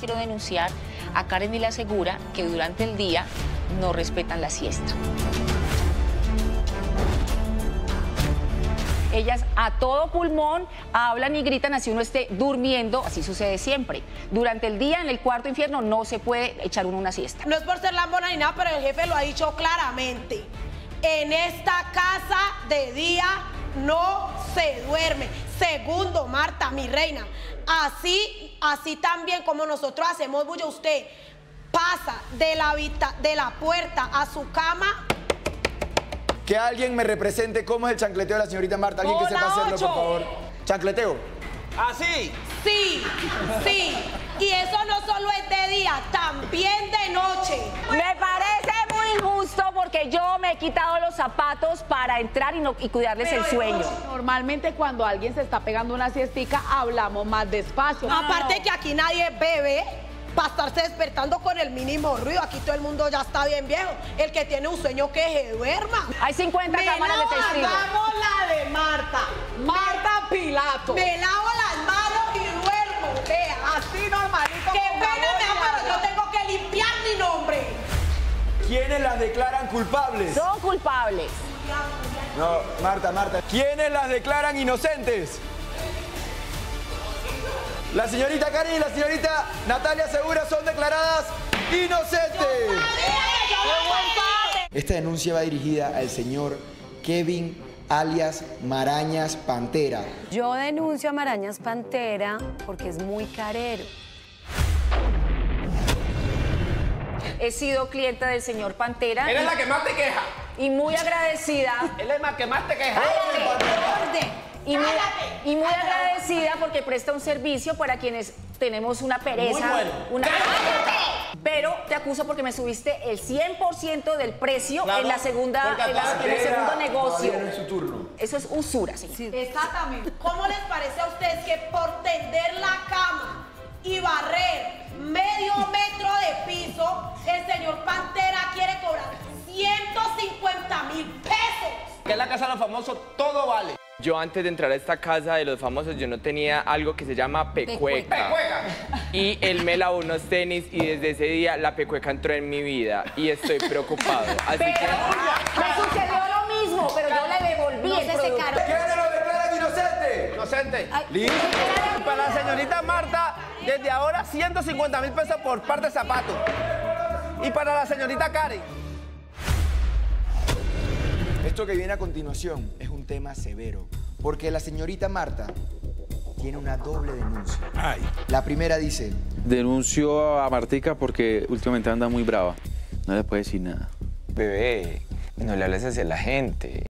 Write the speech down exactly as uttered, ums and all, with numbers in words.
quiero denunciar a Karen y la asegura que durante el día no respetan la siesta. Ellas a todo pulmón hablan y gritan así uno esté durmiendo, así sucede siempre. Durante el día en el cuarto infierno no se puede echar uno una siesta. No es por ser lambona ni nada, pero el jefe lo ha dicho claramente. En esta casa de día no se duerme. Segundo, Marta, mi reina, así, así también como nosotros hacemos bulla, usted pasa de la, habita, de la puerta a su cama. Que alguien me represente cómo es el chancleteo de la señorita Marta. Alguien que sepa hacerlo, por favor. Chancleteo. ¿Así? Sí, sí. Y eso no solo es de día, también de noche. Me parece muy injusto porque yo me he quitado los zapatos para entrar y, no, y cuidarles Pero el sueño. Normalmente cuando alguien se está pegando una siestica hablamos más despacio. No, aparte que aquí nadie bebe para estarse despertando con el mínimo ruido. Aquí todo el mundo ya está bien viejo. El que tiene un sueño que se duerma. Hay cincuenta Me cámaras de lavo, testigos. hagamos la de Marta. Marta Pilato. Me lavo las manos y duermo. Vea. Así normalito. Qué con pena jabón me y da, pero agua. yo tengo que limpiar mi nombre. ¿Quiénes las declaran culpables? Son culpables. No, Marta, Marta. ¿Quiénes las declaran inocentes? La señorita Karen y la señorita Natalia Segura son declaradas inocentes. Esta denuncia va dirigida al señor Kevin alias Marañas Pantera. Yo denuncio a Marañas Pantera porque es muy carero. He sido clienta del señor Pantera. Eres y, la que más te queja. y muy agradecida. Él es la que más te queja. Y muy, y muy agradecida porque presta un servicio para quienes tenemos una pereza. Muy bueno. Una... Pero te acuso porque me subiste el cien por ciento del precio Claro, en la segunda, porque en, la- en el segundo negocio. Todavía no es su turno. Eso es usura, señor. Sí. Exactamente. ¿Cómo les parece a ustedes que por tender la cama y barrer medio metro de piso, el señor Pantera quiere cobrar ciento cincuenta mil pesos? Que en la casa de los famosos todo vale. Yo antes de entrar a esta casa de los famosos, yo no tenía algo que se llama pecueca. Pecueca. Y él me lavó unos tenis y desde ese día la pecueca entró en mi vida y estoy preocupado. Así Pero que... me sucedió lo mismo, pero yo le devolví No el se producto. secaron. ¿Quiénes lo declaran inocente? Inocente. Listo. Y para la señorita Marta, desde ahora ciento cincuenta mil pesos por par de zapatos. Y para la señorita Karen. Esto que viene a continuación es un tema severo, porque la señorita Marta tiene una doble denuncia. Ay. La primera dice: Denuncio a Martica porque últimamente anda muy brava. No le puede decir nada. Bebé, no le hables así a la gente.